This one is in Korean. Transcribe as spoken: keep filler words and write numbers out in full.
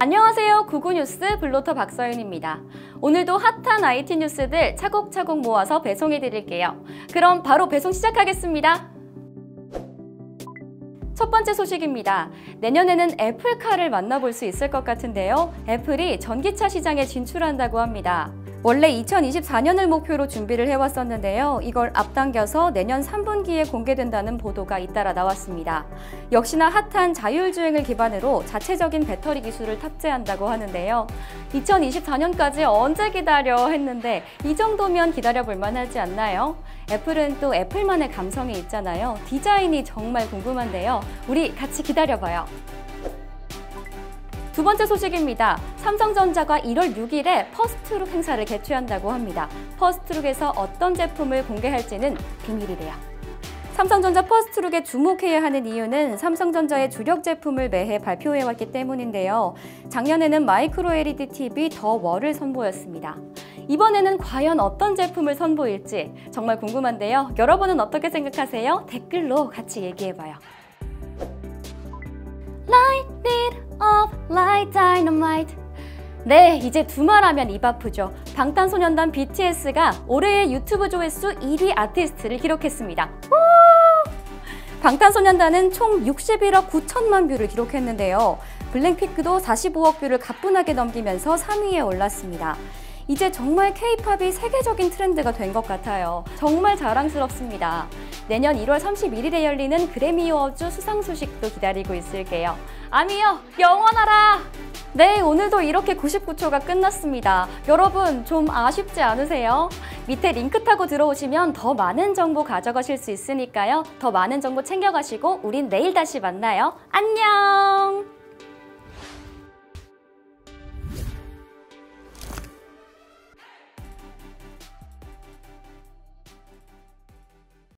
안녕하세요. 구구뉴스 블로터 박서윤입니다. 오늘도 핫한 아이티 뉴스들 차곡차곡 모아서 배송해 드릴게요. 그럼 바로 배송 시작하겠습니다. 첫 번째 소식입니다. 내년에는 애플카를 만나볼 수 있을 것 같은데요. 애플이 전기차 시장에 진출한다고 합니다. 원래 이천이십사 년을 목표로 준비를 해왔었는데요. 이걸 앞당겨서 내년 삼 분기에 공개된다는 보도가 잇따라 나왔습니다. 역시나 핫한 자율주행을 기반으로 자체적인 배터리 기술을 탑재한다고 하는데요. 이천이십사 년까지 언제 기다려 했는데 이 정도면 기다려볼 만하지 않나요? 애플은 또 애플만의 감성이 있잖아요. 디자인이 정말 궁금한데요. 우리 같이 기다려봐요. 두 번째 소식입니다. 삼성전자가 일월 육일에 퍼스트룩 행사를 개최한다고 합니다. 퍼스트룩에서 어떤 제품을 공개할지는 비밀이래요. 삼성전자 퍼스트룩에 주목해야 하는 이유는 삼성전자의 주력 제품을 매해 발표해왔기 때문인데요. 작년에는 마이크로 엘이디 티비 더 월을 선보였습니다. 이번에는 과연 어떤 제품을 선보일지 정말 궁금한데요. 여러분은 어떻게 생각하세요? 댓글로 같이 얘기해봐요. Light it up like dynamite. 네, 이제 두말하면 입 아프죠. 방탄소년단 비티에스가 올해의 유튜브 조회수 일 위 아티스트를 기록했습니다. 우! 방탄소년단은 총 육십일억 구천만 뷰를 기록했는데요. 블랙핑크도 사십오억 뷰를 가뿐하게 넘기면서 삼 위에 올랐습니다. 이제 정말 케이팝이 세계적인 트렌드가 된 것 같아요. 정말 자랑스럽습니다. 내년 일월 삼십일일에 열리는 그래미 어워즈 수상 소식도 기다리고 있을게요. 아미여, 영원하라! 네, 오늘도 이렇게 구십구 초가 끝났습니다. 여러분, 좀 아쉽지 않으세요? 밑에 링크 타고 들어오시면 더 많은 정보 가져가실 수 있으니까요. 더 많은 정보 챙겨가시고 우린 내일 다시 만나요. 안녕!